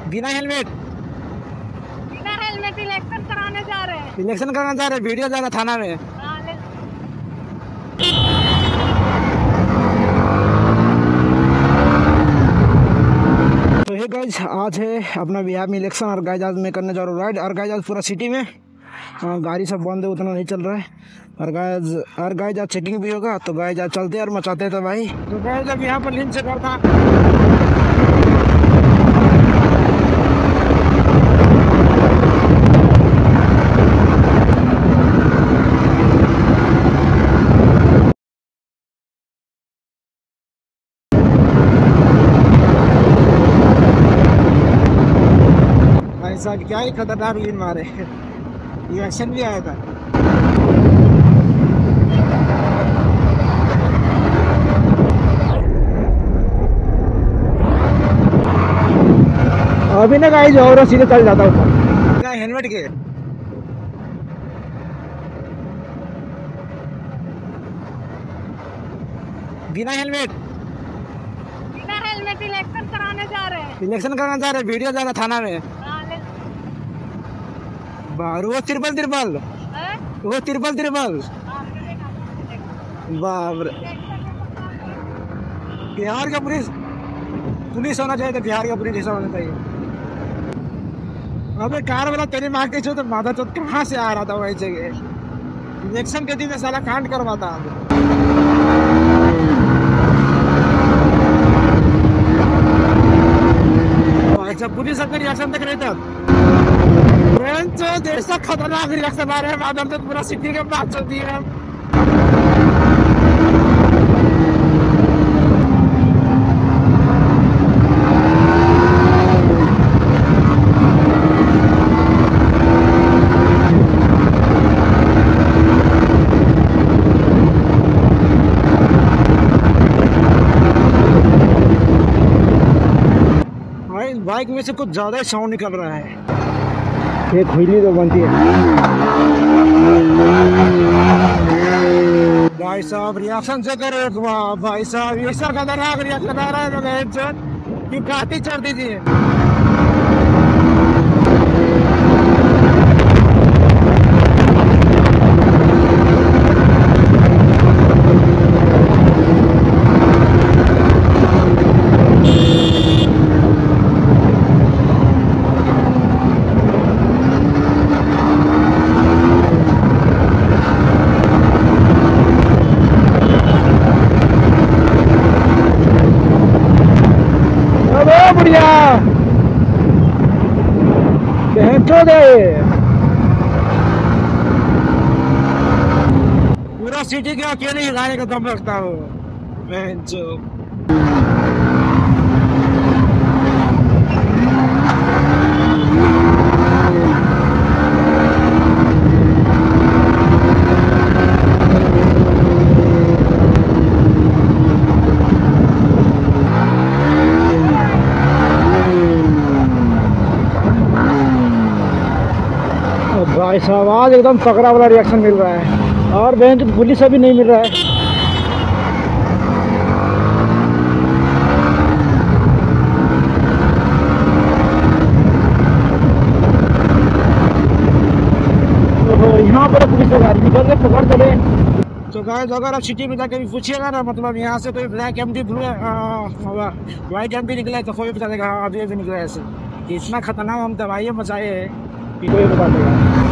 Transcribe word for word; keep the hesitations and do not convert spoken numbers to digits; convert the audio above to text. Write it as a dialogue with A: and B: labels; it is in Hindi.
A: बिना हेलमेट
B: बिना हेलमेट इलेक्शन कराने जा रहे हैं।
A: इलेक्शन कराने जा रहे, वीडियो जा रहा थाना में।
B: हाँ, ले-
A: तो ये गाइज आज है अपना बिहार में इलेक्शन और गाइज आज मैं करने जा रहा हूँ राइड। और गाइज आज पूरा सिटी में हाँ, गाड़ी सब बंद है, उतना नहीं चल रहा है। और गाइज और गाइज आज चेकिंग भी होगा, तो गाइज आज चलते हैं और मचाते हैं। तो भाई तो गाइज अब यहाँ पर लिंक से करता ऐसा क्या ही खतरनाक लीन मारे। ये एक्शन भी आया था। अभी ना गाइस और सीधे चल जाता हूँ क्या हेलमेट के बिना हेलमेट
B: बिना हेलमेट इलेक्शन कराने जा रहे हैं।
A: इलेक्शन कराने जा रहे, वीडियो जा रहा थाना में।
B: हाँ, ले-
A: बाहर वो तिरपल तिरपल
B: हैं?
A: वो तिरपल तिरपल
B: हाँ, मिलेगा, मिलेगा।
A: बाप रे। बिहार का पुलिस पुलिस होना चाहिए, तो बिहार का पुलिस ऐसा होना चाहिए। अबे कार वाला तेरी माँ के छो तो माता चौथ कहाँ से आ रहा था वही जगह। इलेक्शन के दिन में साला कांड करवाता। अच्छा पुलिस अपने रिएक्शन देख रहे थे। देश का खतरनाक रिएक्शन आ रहे हैं, माधव तो पूरा सिटी के बात चलती है। बाइक में से कुछ ज्यादा ही साउंड निकल रहा है। ये खुली तो बनती है। भाई साहब रिएक्शन से करो एक बार। भाई साहब ऐसा खतरनाक रिएक्शन आ रहा है तो कि काटी चढ़ दीजिए। बढ़िया दे पूरा सिटी के अकेले हिलाने का दम रखता हूँ। भाई साहब आज एकदम तगड़ा वाला रिएक्शन मिल रहा है। और बहन तो पुलिस अभी नहीं मिल रहा है। तो यहाँ पर पुलिस का गाड़ी निकल के पकड़ चले। तो गाइस अगर आप सिटी में जाकर भी पूछिएगा ना, मतलब यहाँ से कोई black M D white M D निकला तो कोई बता देगा हाँ अभी भी निकला ऐसे। इतना खतरनाक हम दवाइयाँ मचाए हैं कि कोई बता देगा।